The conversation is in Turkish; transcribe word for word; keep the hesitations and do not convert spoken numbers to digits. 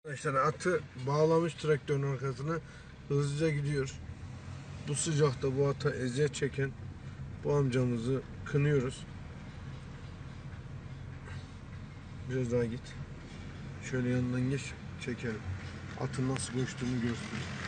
Arkadaşlar atı bağlamış traktörün arkasına, hızlıca gidiyor. Bu sıcakta bu ata eziyet çeken bu amcamızı kınıyoruz. Biraz daha git. Şöyle yanından geç, çekelim. Atın nasıl koştuğunu görsün.